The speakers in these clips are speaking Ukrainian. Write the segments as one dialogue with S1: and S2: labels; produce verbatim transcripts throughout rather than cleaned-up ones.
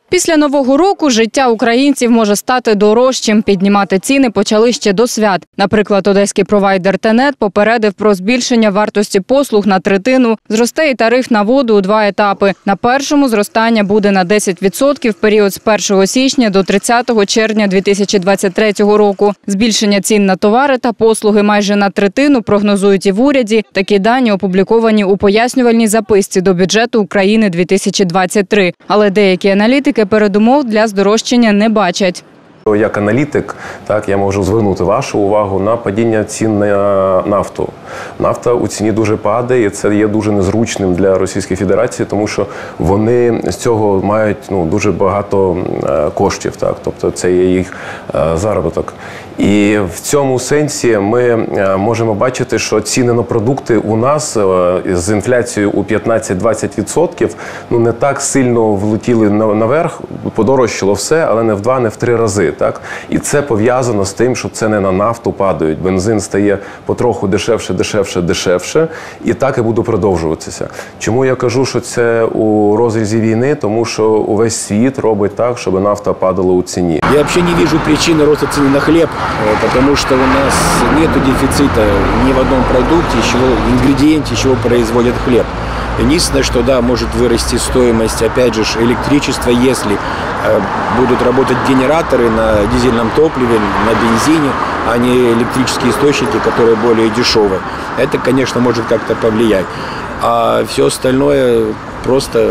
S1: Після Нового року життя українців може стати дорожчим. Піднімати ціни почали ще до свят. Наприклад, одеський провайдер Тенет попередив про збільшення вартості послуг на третину. Зросте і тариф на воду у два етапи. На першому зростання буде на десять відсотків в період з першого січня до тридцятого червня дві тисячі двадцять третього року. Збільшення цін на товари та послуги майже на третину прогнозують і в уряді. Такі дані опубліковані у пояснювальній записці до бюджету України дві тисячі двадцять три. Але деякі аналітики передумов для здорожчання не бачать.
S2: Як аналітик, так, я можу звернути вашу увагу на падіння цін на нафту. Нафта у ціні дуже падає, і це є дуже незручним для Російської Федерації, тому що вони з цього мають ну, дуже багато коштів, так, тобто це є їх заробіток. І в цьому сенсі ми можемо бачити, що ціни на продукти у нас з інфляцією у п'ятнадцять-двадцять відсотків ну, не так сильно влетіли наверх, подорожчало все, але не в два, не в три рази. Так? І це пов'язано з тим, що ціни на нафту падають. Бензин стає потроху дешевше, дешевше, дешевше. І так і буде продовжуватися. Чому я кажу, що це у розрізі війни? Тому що увесь світ робить так, щоб нафта падала у ціні.
S3: Я взагалі не бачу причини росту ціни на хліб, тому що у нас нет дефицита ни в одном продукте, ингредиенте, из чего производят хлеб. Единственное, что да, может вырасти стоимость, опять же, электричества, если э, будут работать генераторы на дизельном топливе, на бензине, а не электрические источники, которые более дешевые. Это, конечно, может как-то повлиять. А все остальное просто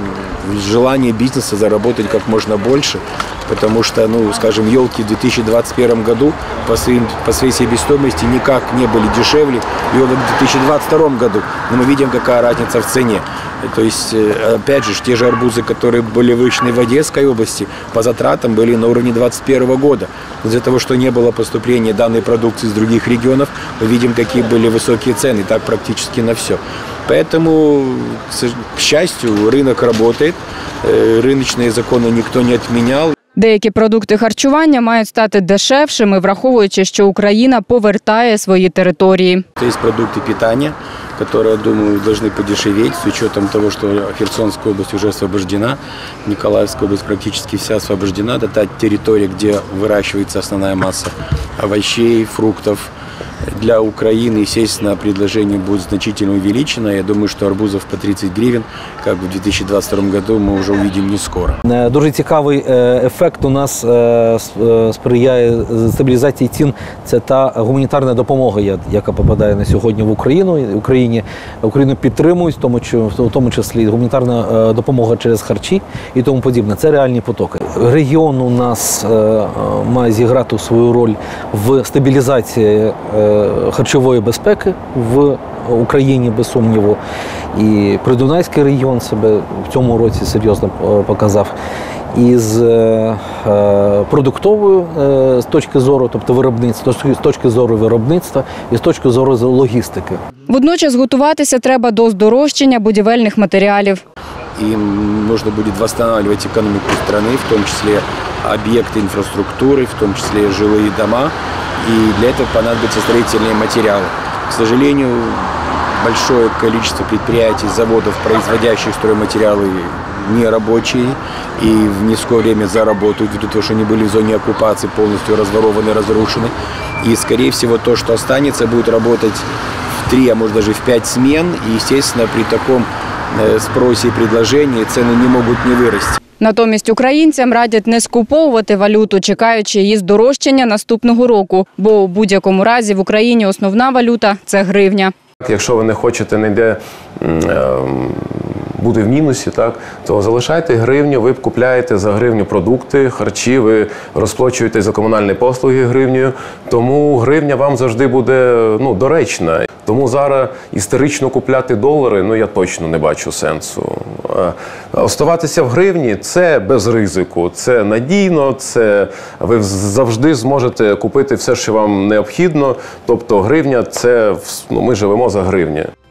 S3: желание бизнеса заработать как можно больше, потому что, ну, скажем, елки в две тысячи двадцать первом году по, своим, по своей себестоимости никак не были дешевле елок в две тысячи двадцать втором году. Но мы видим, какая разница в цене. То есть, опять же, те же арбузы, которые были выращены в Одесской области, по затратам были на уровне двадцать первого года. Из-за того, что не было поступления данной продукции из других регионов, мы видим, какие были высокие цены, так практически на все. Поэтому, к счастью, рынок работает, рыночные законы никто не отменял.
S1: Деякі продукти харчування мають стати дешевшими, враховуючи, що Україна повертає свої території.
S3: Є продукти питання, які, я думаю, повинні подешеветь, з учетом того, що Херсонська область вже освобождена, Миколаївська область практично вся освобождена. Це та територія, де вирощується основна маса овощей, фруктів. Для Украины, естественно, предложение будет значительно увеличено. Я думаю, что арбузов по тридцать гривен, как в две тысячи двадцать втором году, мы уже увидим не скоро.
S4: Дуже цікавий ефект у нас сприяє стабілізації цін. Це та гуманітарна допомога, яка попадає на сьогодні в Україну. Україні, Україну підтримують, в тому числі гуманітарна допомога через харчі і тому подібне. Це реальні потоки. Регіон у нас має зіграти свою роль в стабілізації харчової безпеки в Україні, без сумніву. І Придунайський регіон себе в цьому році серйозно показав. І з продуктової з точки зору, тобто виробництва, з точки зору виробництва і з точки зору логістики.
S1: Водночас готуватися треба до здорожчання будівельних матеріалів.
S3: І можна буде відновлювати економіку країни, в тому числі об'єкти інфраструктури, в тому числі жилі дома. И для этого понадобятся строительные материалы. К сожалению, большое количество предприятий, заводов, производящих стройматериалы, не рабочие и в низкое время заработают, ввиду того, что они были в зоне оккупации, полностью разворованы, разрушены. И, скорее всего, то, что останется, будет работать в три, а может даже в пять смен. И, естественно, при таком спросе и предложении цены не могут не вырасти.
S1: Натомість українцям радять не скуповувати валюту, чекаючи її здорожчання наступного року. Бо у будь-якому разі в Україні основна валюта – це гривня.
S2: Якщо ви не хочете ніде бути в мінусі, так, то залишайте гривню, ви купляєте за гривню продукти, харчі, ви розплачуєте за комунальні послуги гривнею, тому гривня вам завжди буде ну, доречна. Тому зараз історично купляти долари, ну я точно не бачу сенсу. Оставатися в гривні – це без ризику, це надійно, це ви завжди зможете купити все, що вам необхідно. Тобто гривня – це, ну, ми живемо за гривню.